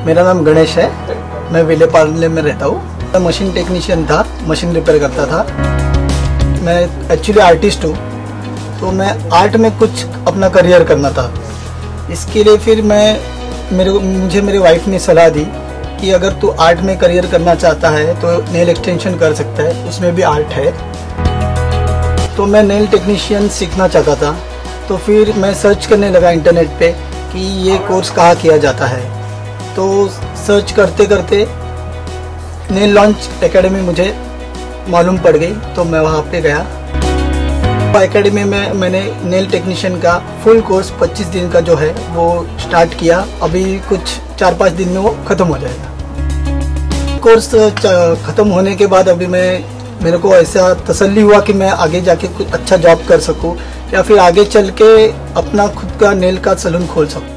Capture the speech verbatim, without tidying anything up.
मेरा नाम गणेश है। मैं विले पार्ले में रहता हूँ। मैं मशीन टेक्नीशियन था, मशीन रिपेयर करता था। मैं एक्चुअली आर्टिस्ट हूँ, तो मैं आर्ट में कुछ अपना करियर करना था। इसके लिए फिर मैं मेरे मुझे मेरी वाइफ ने सलाह दी कि अगर तू आर्ट में करियर करना चाहता है तो नेल एक्सटेंशन कर सकता है, उसमें भी आर्ट है। तो मैं नेल टेक्नीशियन सीखना चाहता था, तो फिर मैं सर्च करने लगा इंटरनेट पे कि ये कोर्स कहाँ किया जाता है। तो सर्च करते करते नेल लॉन्च एकेडमी मुझे मालूम पड़ गई, तो मैं वहाँ पे गया। एकेडमी में मैंने नेल टेक्नीशियन का फुल कोर्स पच्चीस दिन का जो है वो स्टार्ट किया। अभी कुछ चार पाँच दिन में वो ख़त्म हो जाएगा। कोर्स ख़त्म होने के बाद अभी मैं मेरे को ऐसा तसल्ली हुआ कि मैं आगे जाके कुछ अच्छा जॉब कर सकूं या फिर आगे चल के अपना खुद का नेल का सैलून खोल सकूं।